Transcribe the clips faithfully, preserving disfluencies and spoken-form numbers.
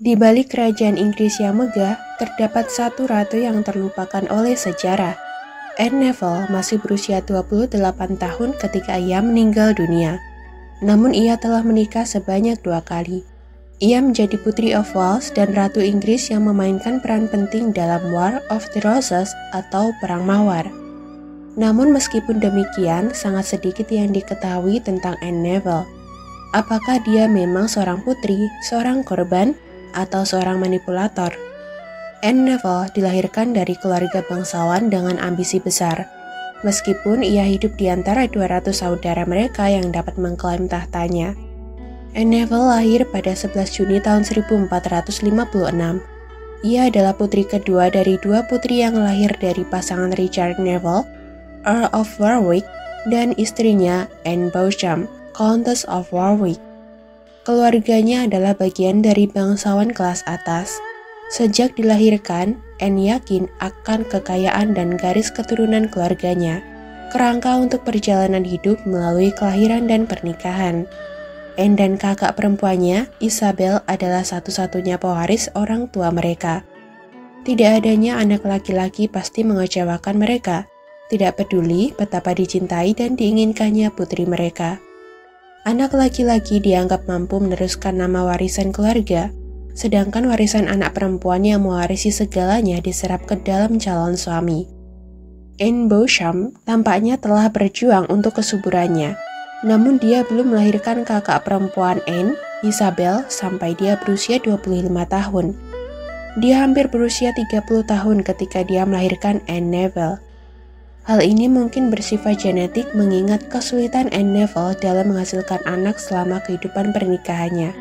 Di balik kerajaan Inggris yang megah, terdapat satu ratu yang terlupakan oleh sejarah. Anne Neville masih berusia dua puluh delapan tahun ketika ia meninggal dunia. Namun ia telah menikah sebanyak dua kali. Ia menjadi putri of Wales dan Ratu Inggris yang memainkan peran penting dalam War of the Roses atau Perang Mawar. Namun meskipun demikian, sangat sedikit yang diketahui tentang Anne Neville. Apakah dia memang seorang putri, seorang korban, atau seorang manipulator? Anne Neville dilahirkan dari keluarga bangsawan dengan ambisi besar. Meskipun ia hidup di antara dua ratus saudara mereka yang dapat mengklaim tahtanya. Anne Neville lahir pada sebelas Juni tahun seribu empat ratus lima puluh enam. Ia adalah putri kedua dari dua putri yang lahir dari pasangan Richard Neville, Earl of Warwick, dan istrinya Anne Beauchamp, Countess of Warwick. Keluarganya adalah bagian dari bangsawan kelas atas. Sejak dilahirkan, Anne yakin akan kekayaan dan garis keturunan keluarganya, kerangka untuk perjalanan hidup melalui kelahiran dan pernikahan. Anne dan kakak perempuannya, Isabel, adalah satu-satunya pewaris orang tua mereka. Tidak adanya anak laki-laki pasti mengecewakan mereka, tidak peduli betapa dicintai dan diinginkannya putri mereka. Anak laki-laki dianggap mampu meneruskan nama warisan keluarga, sedangkan warisan anak perempuan yang mewarisi segalanya diserap ke dalam calon suami. Anne Beauchamp tampaknya telah berjuang untuk kesuburannya, namun dia belum melahirkan kakak perempuan Anne, Isabel, sampai dia berusia dua puluh lima tahun. Dia hampir berusia tiga puluh tahun ketika dia melahirkan Anne Neville. Hal ini mungkin bersifat genetik mengingat kesulitan Anne Neville dalam menghasilkan anak selama kehidupan pernikahannya.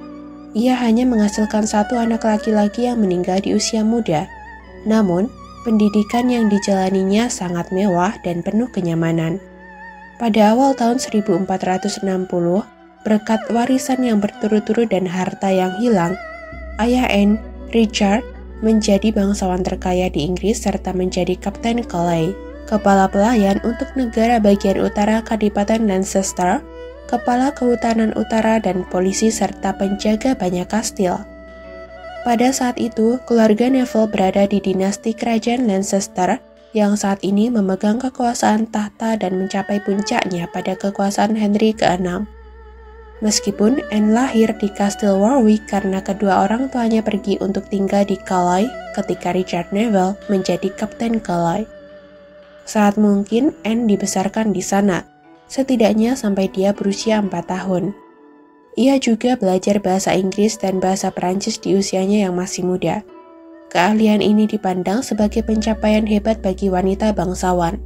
Ia hanya menghasilkan satu anak laki-laki yang meninggal di usia muda. Namun, pendidikan yang dijalaninya sangat mewah dan penuh kenyamanan. Pada awal tahun seribu empat ratus enam puluh, berkat warisan yang berturut-turut dan harta yang hilang, ayah Anne, Richard, menjadi bangsawan terkaya di Inggris serta menjadi Kapten Calais, kepala pelayan untuk negara bagian utara Kadipaten Lancaster, kepala kehutanan utara dan polisi serta penjaga banyak kastil. Pada saat itu, keluarga Neville berada di dinasti kerajaan Lancaster yang saat ini memegang kekuasaan tahta dan mencapai puncaknya pada kekuasaan Henry keenam. Meskipun Anne lahir di Kastil Warwick karena kedua orang tuanya pergi untuk tinggal di Calais ketika Richard Neville menjadi Kapten Calais. Saat mungkin Anne dibesarkan di sana, setidaknya sampai dia berusia empat tahun. Ia juga belajar bahasa Inggris dan bahasa Perancis di usianya yang masih muda. Keahlian ini dipandang sebagai pencapaian hebat bagi wanita bangsawan.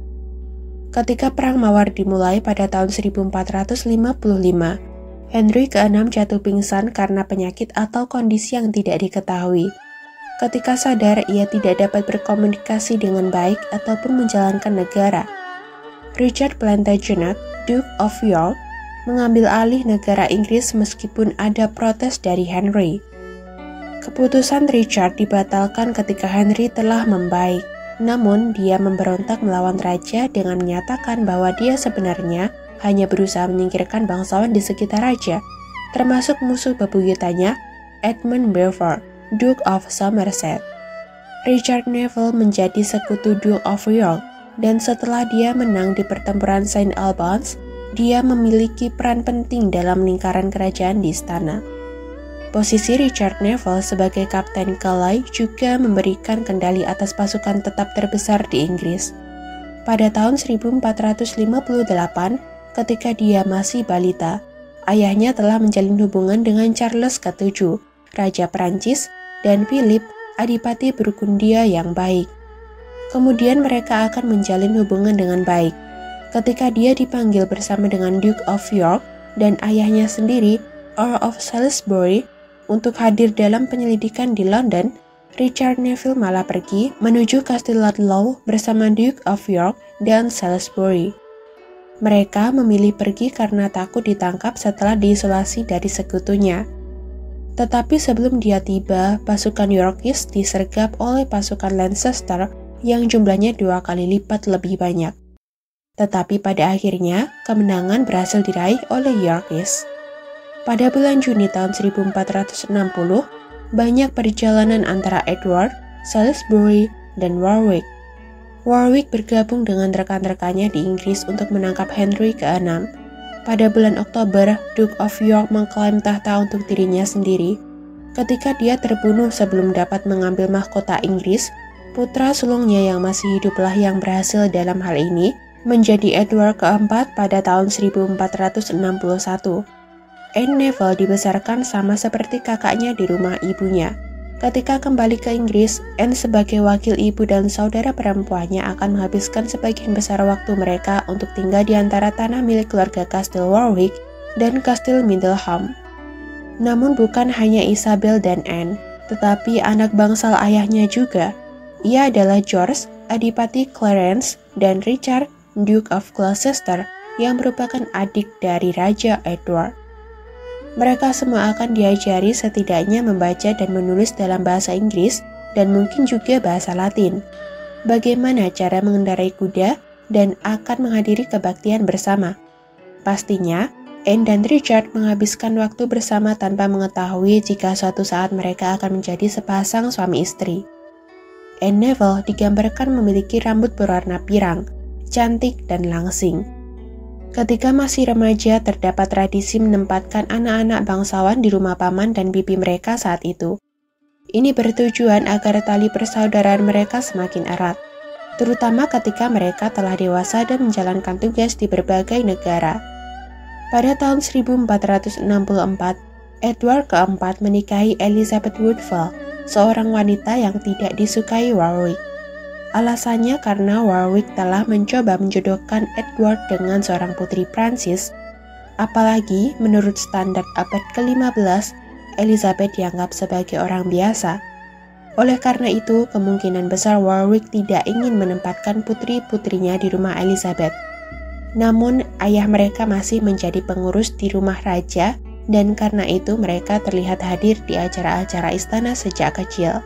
Ketika Perang Mawar dimulai pada tahun seribu empat ratus lima puluh lima, Henry keenam jatuh pingsan karena penyakit atau kondisi yang tidak diketahui. Ketika sadar, ia tidak dapat berkomunikasi dengan baik ataupun menjalankan negara. Richard Plantagenet, Duke of York, mengambil alih negara Inggris meskipun ada protes dari Henry. Keputusan Richard dibatalkan ketika Henry telah membaik, namun dia memberontak melawan raja dengan menyatakan bahwa dia sebenarnya hanya berusaha menyingkirkan bangsawan di sekitar raja, termasuk musuh bebuyutannya, Edmund Beaufort, Duke of Somerset. Richard Neville menjadi sekutu Duke of York, dan setelah dia menang di pertempuran Saint Albans, dia memiliki peran penting dalam lingkaran kerajaan di istana. Posisi Richard Neville sebagai Kapten Calais juga memberikan kendali atas pasukan tetap terbesar di Inggris. Pada tahun seribu empat ratus lima puluh delapan, ketika dia masih balita, ayahnya telah menjalin hubungan dengan Charles ketujuh, Raja Perancis, dan Philip, adipati Burgundia yang baik. Kemudian mereka akan menjalin hubungan dengan baik. Ketika dia dipanggil bersama dengan Duke of York dan ayahnya sendiri, Earl of Salisbury, untuk hadir dalam penyelidikan di London, Richard Neville malah pergi menuju Kastil Ludlow bersama Duke of York dan Salisbury. Mereka memilih pergi karena takut ditangkap setelah diisolasi dari sekutunya. Tetapi sebelum dia tiba, pasukan Yorkist disergap oleh pasukan Lancaster yang jumlahnya dua kali lipat lebih banyak. Tetapi pada akhirnya, kemenangan berhasil diraih oleh Yorkist. Pada bulan Juni tahun seribu empat ratus enam puluh, banyak perjalanan antara Edward, Salisbury, dan Warwick. Warwick bergabung dengan rekan-rekannya di Inggris untuk menangkap Henry keenam. Pada bulan Oktober, Duke of York mengklaim tahta untuk dirinya sendiri. Ketika dia terbunuh sebelum dapat mengambil mahkota Inggris, putra sulungnya yang masih hiduplah yang berhasil dalam hal ini, menjadi Edward keempat pada tahun seribu empat ratus enam puluh satu. Anne Neville dibesarkan sama seperti kakaknya di rumah ibunya. Ketika kembali ke Inggris, Anne sebagai wakil ibu dan saudara perempuannya akan menghabiskan sebagian besar waktu mereka untuk tinggal di antara tanah milik keluarga Kastil Warwick dan Kastil Middleham. Namun bukan hanya Isabel dan Anne, tetapi anak bangsal ayahnya juga. Ia adalah George, Adipati Clarence, dan Richard, Duke of Gloucester, yang merupakan adik dari Raja Edward. Mereka semua akan diajari setidaknya membaca dan menulis dalam bahasa Inggris dan mungkin juga bahasa Latin. Bagaimana cara mengendarai kuda dan akan menghadiri kebaktian bersama. Pastinya, Anne dan Richard menghabiskan waktu bersama tanpa mengetahui jika suatu saat mereka akan menjadi sepasang suami istri. Anne Neville digambarkan memiliki rambut berwarna pirang, cantik dan langsing. Ketika masih remaja, terdapat tradisi menempatkan anak-anak bangsawan di rumah paman dan bibi mereka saat itu. Ini bertujuan agar tali persaudaraan mereka semakin erat, terutama ketika mereka telah dewasa dan menjalankan tugas di berbagai negara. Pada tahun seribu empat ratus enam puluh empat, Edward keempat menikahi Elizabeth Woodville, seorang wanita yang tidak disukai Warwick. Alasannya karena Warwick telah mencoba menjodohkan Edward dengan seorang putri Prancis. Apalagi menurut standar abad ke lima belas, Elizabeth dianggap sebagai orang biasa. Oleh karena itu, kemungkinan besar Warwick tidak ingin menempatkan putri-putrinya di rumah Elizabeth. Namun, ayah mereka masih menjadi pengurus di rumah raja, dan karena itu mereka terlihat hadir di acara-acara istana sejak kecil.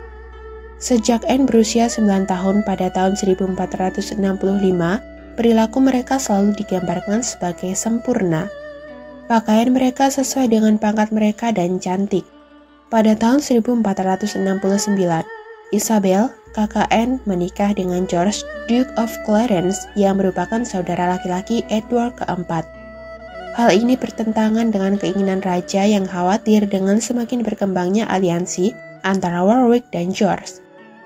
Sejak Anne berusia sembilan tahun pada tahun seribu empat ratus enam puluh lima, perilaku mereka selalu digambarkan sebagai sempurna. Pakaian mereka sesuai dengan pangkat mereka dan cantik. Pada tahun seribu empat ratus enam puluh sembilan, Isabel, kakak Anne, menikah dengan George, Duke of Clarence, yang merupakan saudara laki-laki Edward keempat. Hal ini bertentangan dengan keinginan raja yang khawatir dengan semakin berkembangnya aliansi antara Warwick dan George.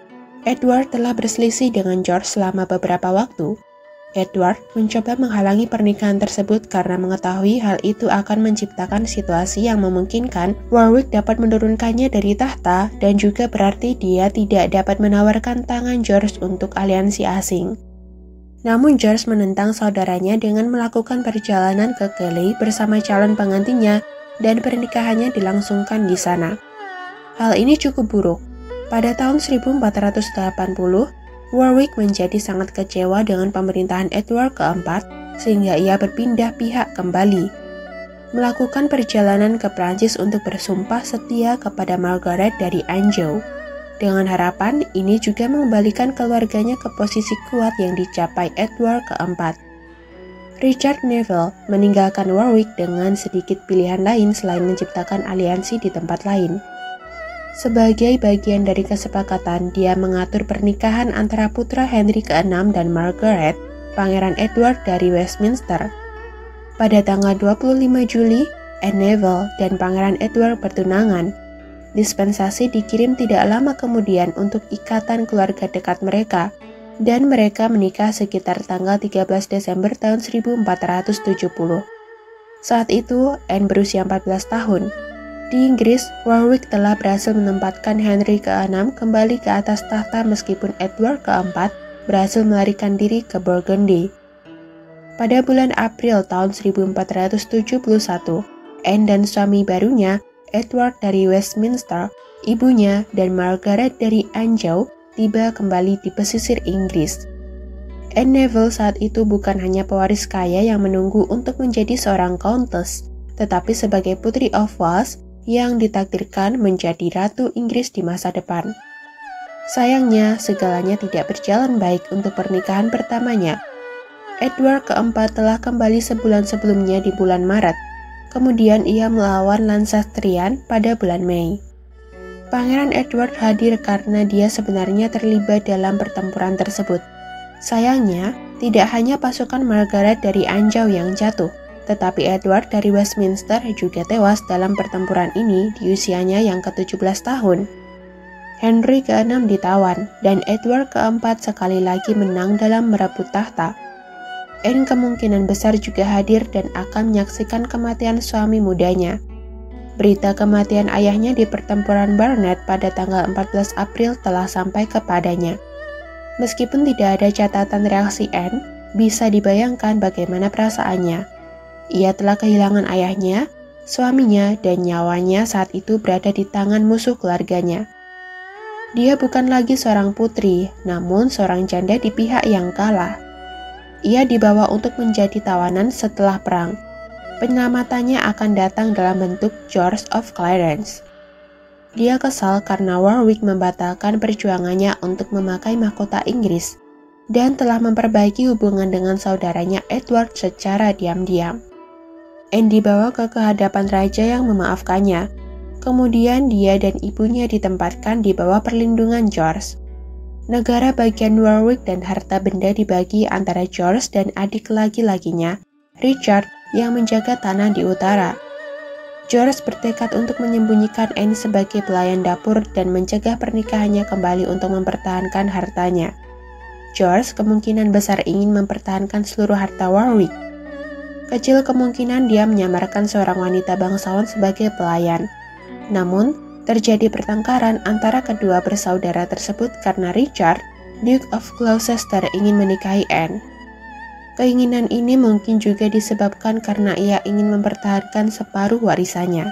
Edward telah berselisih dengan George selama beberapa waktu. Edward mencoba menghalangi pernikahan tersebut karena mengetahui hal itu akan menciptakan situasi yang memungkinkan Warwick dapat menurunkannya dari tahta dan juga berarti dia tidak dapat menawarkan tangan George untuk aliansi asing. Namun George menentang saudaranya dengan melakukan perjalanan ke Calais bersama calon penggantinya dan pernikahannya dilangsungkan di sana. Hal ini cukup buruk. Pada tahun seribu empat ratus delapan puluh, Warwick menjadi sangat kecewa dengan pemerintahan Edward keempat sehingga ia berpindah pihak kembali. Melakukan perjalanan ke Prancis untuk bersumpah setia kepada Margaret dari Anjou. Dengan harapan ini juga mengembalikan keluarganya ke posisi kuat yang dicapai Edward keempat. Richard Neville meninggalkan Warwick dengan sedikit pilihan lain selain menciptakan aliansi di tempat lain. Sebagai bagian dari kesepakatan, dia mengatur pernikahan antara putra Henry keenam dan Margaret, Pangeran Edward dari Westminster. Pada tanggal dua puluh lima Juli, Anne Neville dan Pangeran Edward bertunangan. Dispensasi dikirim tidak lama kemudian untuk ikatan keluarga dekat mereka, dan mereka menikah sekitar tanggal tiga belas Desember tahun seribu empat ratus tujuh puluh. Saat itu, Anne berusia empat belas tahun. Di Inggris, Warwick telah berhasil menempatkan Henry keenam kembali ke atas tahta meskipun Edward keempat berhasil melarikan diri ke Burgundy. Pada bulan April tahun seribu empat ratus tujuh puluh satu, Anne dan suami barunya, Edward dari Westminster, ibunya, dan Margaret dari Anjou tiba kembali di pesisir Inggris. Anne Neville saat itu bukan hanya pewaris kaya yang menunggu untuk menjadi seorang countess, tetapi sebagai putri of Wales yang ditakdirkan menjadi Ratu Inggris di masa depan. Sayangnya, segalanya tidak berjalan baik untuk pernikahan pertamanya. Edward keempat telah kembali sebulan sebelumnya di bulan Maret. Kemudian ia melawan Lancastrian pada bulan Mei. Pangeran Edward hadir karena dia sebenarnya terlibat dalam pertempuran tersebut. Sayangnya, tidak hanya pasukan Margaret dari Anjou yang jatuh, tetapi Edward dari Westminster juga tewas dalam pertempuran ini di usianya yang ke tujuh belas tahun. Henry keenam ditawan, dan Edward keempat sekali lagi menang dalam merebut tahta. Anne kemungkinan besar juga hadir dan akan menyaksikan kematian suami mudanya. Berita kematian ayahnya di pertempuran Barnet pada tanggal empat belas April telah sampai kepadanya. Meskipun tidak ada catatan reaksi Anne, bisa dibayangkan bagaimana perasaannya. Ia telah kehilangan ayahnya, suaminya, dan nyawanya saat itu berada di tangan musuh keluarganya. Dia bukan lagi seorang putri, namun seorang janda di pihak yang kalah. Ia dibawa untuk menjadi tawanan setelah perang. Penyelamatannya akan datang dalam bentuk George of Clarence. Dia kesal karena Warwick membatalkan perjuangannya untuk memakai mahkota Inggris dan telah memperbaiki hubungan dengan saudaranya Edward secara diam-diam. Anne dibawa ke kehadapan raja yang memaafkannya. Kemudian dia dan ibunya ditempatkan di bawah perlindungan George. Negara bagian Warwick dan harta benda dibagi antara George dan adik laki-lakinya, Richard, yang menjaga tanah di utara. George bertekad untuk menyembunyikan Anne sebagai pelayan dapur dan mencegah pernikahannya kembali untuk mempertahankan hartanya. George kemungkinan besar ingin mempertahankan seluruh harta Warwick. Kecil kemungkinan dia menyamarkan seorang wanita bangsawan sebagai pelayan. Namun, terjadi pertengkaran antara kedua bersaudara tersebut karena Richard, Duke of Gloucester, ingin menikahi Anne. Keinginan ini mungkin juga disebabkan karena ia ingin mempertahankan separuh warisannya.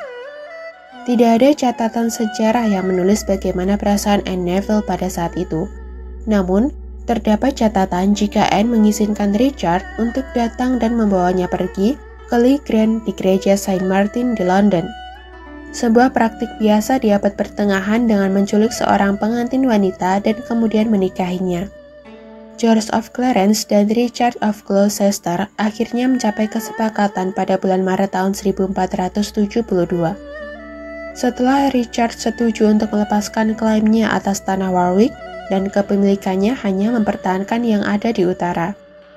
Tidak ada catatan sejarah yang menulis bagaimana perasaan Anne Neville pada saat itu. Namun, terdapat catatan jika Anne mengizinkan Richard untuk datang dan membawanya pergi ke Lee Grant di gereja Saint Martin di London. Sebuah praktik biasa di abad pertengahan dengan menculik seorang pengantin wanita dan kemudian menikahinya. George of Clarence dan Richard of Gloucester akhirnya mencapai kesepakatan pada bulan Maret tahun seribu empat ratus tujuh puluh dua. Setelah Richard setuju untuk melepaskan klaimnya atas tanah Warwick dan kepemilikannya hanya mempertahankan yang ada di utara.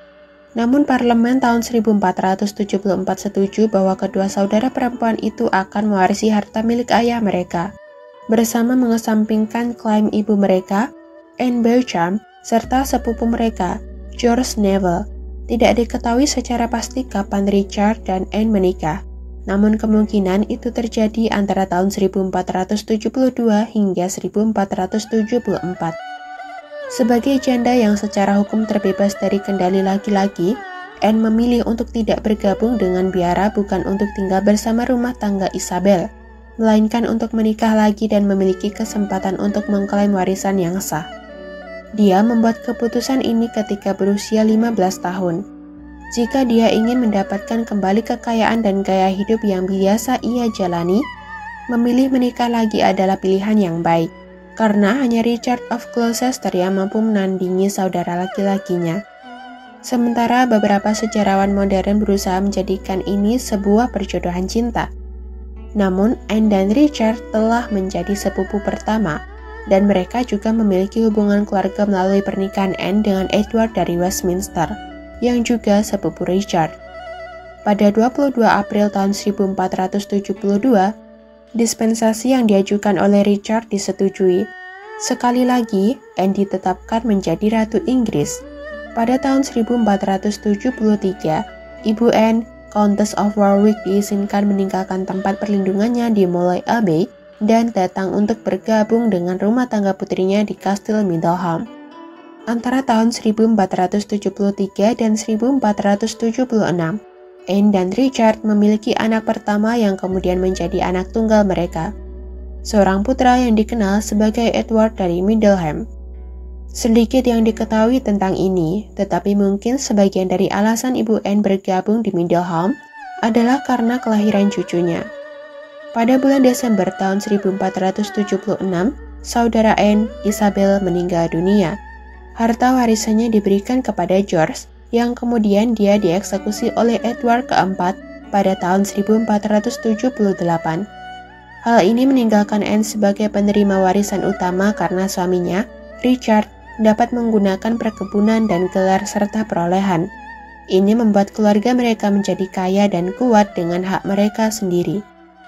Namun parlemen tahun seribu empat ratus tujuh puluh empat setuju bahwa kedua saudara perempuan itu akan mewarisi harta milik ayah mereka, bersama mengesampingkan klaim ibu mereka, Anne Beauchamp, serta sepupu mereka, George Neville. Tidak diketahui secara pasti kapan Richard dan Anne menikah, namun kemungkinan itu terjadi antara tahun seribu empat ratus tujuh puluh dua hingga seribu empat ratus tujuh puluh empat. Sebagai janda yang secara hukum terbebas dari kendali laki-laki, Anne memilih untuk tidak bergabung dengan biara bukan untuk tinggal bersama rumah tangga Isabel, melainkan untuk menikah lagi dan memiliki kesempatan untuk mengklaim warisan yang sah. Dia membuat keputusan ini ketika berusia lima belas tahun. Jika dia ingin mendapatkan kembali kekayaan dan gaya hidup yang biasa ia jalani, memilih menikah lagi adalah pilihan yang baik. Karena hanya Richard of Gloucester yang mampu menandingi saudara laki-lakinya. Sementara beberapa sejarawan modern berusaha menjadikan ini sebuah perjodohan cinta. Namun, Anne dan Richard telah menjadi sepupu pertama, dan mereka juga memiliki hubungan keluarga melalui pernikahan Anne dengan Edward dari Westminster, yang juga sepupu Richard. Pada dua puluh dua April tahun seribu empat ratus tujuh puluh dua, dispensasi yang diajukan oleh Richard disetujui. Sekali lagi, Anne ditetapkan menjadi Ratu Inggris. Pada tahun seribu empat ratus tujuh puluh tiga, Ibu Anne, Countess of Warwick, diizinkan meninggalkan tempat perlindungannya di Molay Abbey dan datang untuk bergabung dengan rumah tangga putrinya di Kastil Middleham. Antara tahun seribu empat ratus tujuh puluh tiga dan seribu empat ratus tujuh puluh enam, Anne dan Richard memiliki anak pertama yang kemudian menjadi anak tunggal mereka, seorang putra yang dikenal sebagai Edward dari Middleham. Sedikit yang diketahui tentang ini, tetapi mungkin sebagian dari alasan Ibu Anne bergabung di Middleham adalah karena kelahiran cucunya. Pada bulan Desember tahun seribu empat ratus tujuh puluh enam, saudara Anne, Isabel, meninggal dunia. Harta warisannya diberikan kepada George, yang kemudian dia dieksekusi oleh Edward keempat pada tahun seribu empat ratus tujuh puluh delapan. Hal ini meninggalkan Anne sebagai penerima warisan utama karena suaminya, Richard, dapat menggunakan perkebunan dan gelar serta perolehan. Ini membuat keluarga mereka menjadi kaya dan kuat dengan hak mereka sendiri.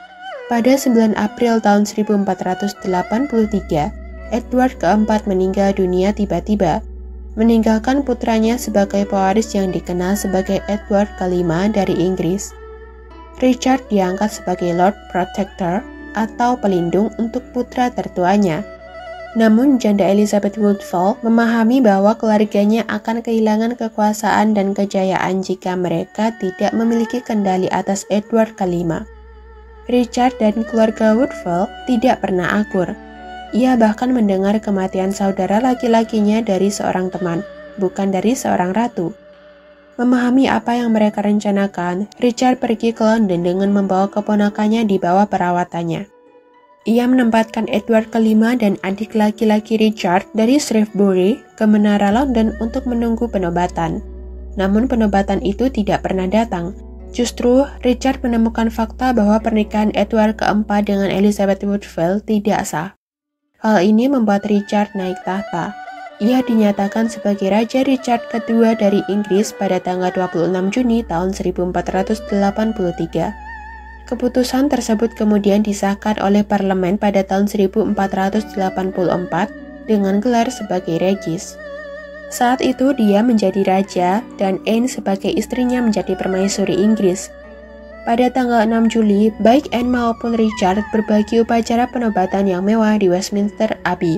Pada sembilan April tahun seribu empat ratus delapan puluh tiga, Edward keempat meninggal dunia tiba-tiba, meninggalkan putranya sebagai pewaris yang dikenal sebagai Edward kelima dari Inggris. Richard diangkat sebagai Lord Protector atau pelindung untuk putra tertuanya. Namun janda Elizabeth Woodville memahami bahwa keluarganya akan kehilangan kekuasaan dan kejayaan jika mereka tidak memiliki kendali atas Edward kelima. Richard dan keluarga Woodville tidak pernah akur. Ia bahkan mendengar kematian saudara laki-lakinya dari seorang teman, bukan dari seorang ratu. Memahami apa yang mereka rencanakan, Richard pergi ke London dengan membawa keponakannya di bawah perawatannya. Ia menempatkan Edward kelima dan adik laki-laki Richard dari Shrewsbury ke menara London untuk menunggu penobatan. Namun penobatan itu tidak pernah datang. Justru, Richard menemukan fakta bahwa pernikahan Edward keempat dengan Elizabeth Woodville tidak sah. Hal ini membuat Richard naik tahta. Ia dinyatakan sebagai Raja Richard kedua dari Inggris pada tanggal dua puluh enam Juni tahun seribu empat ratus delapan puluh tiga. Keputusan tersebut kemudian disahkan oleh parlemen pada tahun seribu empat ratus delapan puluh empat dengan gelar sebagai Regis. Saat itu dia menjadi raja dan Anne sebagai istrinya menjadi permaisuri Inggris. Pada tanggal enam Juli, baik Anne maupun Richard berbagi upacara penobatan yang mewah di Westminster Abbey.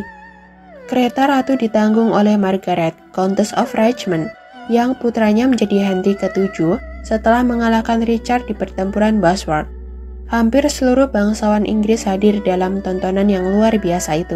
Kereta ratu ditanggung oleh Margaret, Countess of Richmond, yang putranya menjadi Henry ketujuh setelah mengalahkan Richard di pertempuran Bosworth. Hampir seluruh bangsawan Inggris hadir dalam tontonan yang luar biasa itu.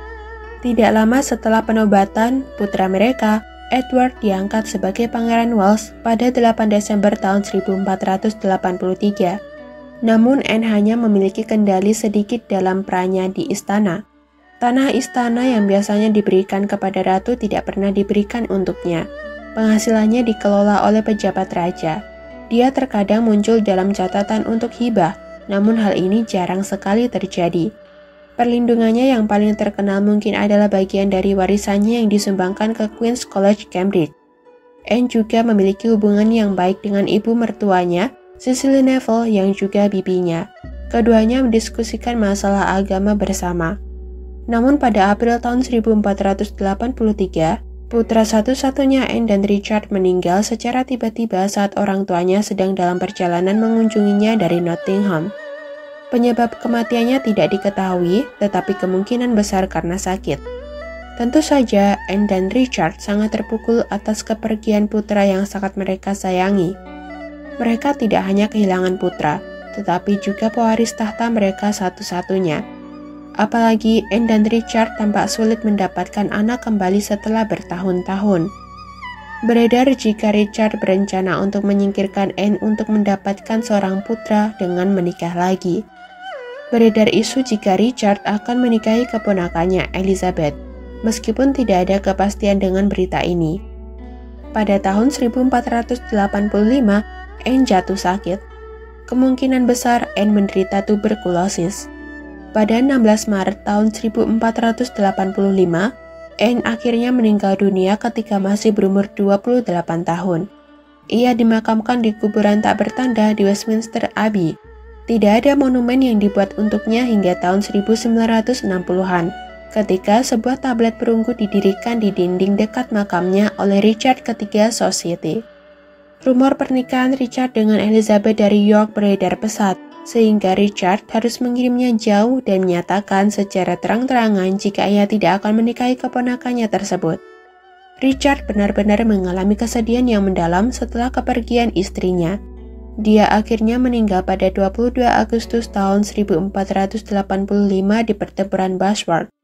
Tidak lama setelah penobatan, putra mereka, Edward, diangkat sebagai Pangeran Wales pada delapan Desember tahun seribu empat ratus delapan puluh tiga. Namun Anne hanya memiliki kendali sedikit dalam perannya di istana. Tanah istana yang biasanya diberikan kepada ratu tidak pernah diberikan untuknya. Penghasilannya dikelola oleh pejabat raja. Dia terkadang muncul dalam catatan untuk hibah, namun hal ini jarang sekali terjadi. Perlindungannya yang paling terkenal mungkin adalah bagian dari warisannya yang disumbangkan ke Queen's College Cambridge. Anne juga memiliki hubungan yang baik dengan ibu mertuanya, Cecily Neville, yang juga bibinya. Keduanya mendiskusikan masalah agama bersama. Namun pada April tahun seribu empat ratus delapan puluh tiga, putra satu-satunya Anne dan Richard meninggal secara tiba-tiba saat orang tuanya sedang dalam perjalanan mengunjunginya dari Nottingham. Penyebab kematiannya tidak diketahui, tetapi kemungkinan besar karena sakit. Tentu saja, Anne dan Richard sangat terpukul atas kepergian putra yang sangat mereka sayangi. Mereka tidak hanya kehilangan putra, tetapi juga pewaris tahta mereka satu-satunya. Apalagi Anne dan Richard tampak sulit mendapatkan anak kembali setelah bertahun-tahun. Beredar jika Richard berencana untuk menyingkirkan Anne untuk mendapatkan seorang putra dengan menikah lagi. Beredar isu jika Richard akan menikahi keponakannya Elizabeth, meskipun tidak ada kepastian dengan berita ini. Pada tahun seribu empat ratus delapan puluh lima, Anne jatuh sakit. Kemungkinan besar Anne menderita tuberkulosis. Pada enam belas Maret tahun seribu empat ratus delapan puluh lima, Anne akhirnya meninggal dunia ketika masih berumur dua puluh delapan tahun. Ia dimakamkan di kuburan tak bertanda di Westminster Abbey. Tidak ada monumen yang dibuat untuknya hingga tahun seribu sembilan ratus enam puluhan, ketika sebuah tablet perunggu didirikan di dinding dekat makamnya oleh Richard ketiga Society. Rumor pernikahan Richard dengan Elizabeth dari York beredar pesat, sehingga Richard harus mengirimnya jauh dan menyatakan secara terang-terangan jika ia tidak akan menikahi keponakannya tersebut. Richard benar-benar mengalami kesedihan yang mendalam setelah kepergian istrinya. Dia akhirnya meninggal pada dua puluh dua Agustus tahun seribu empat ratus delapan puluh lima di pertempuran Bosworth.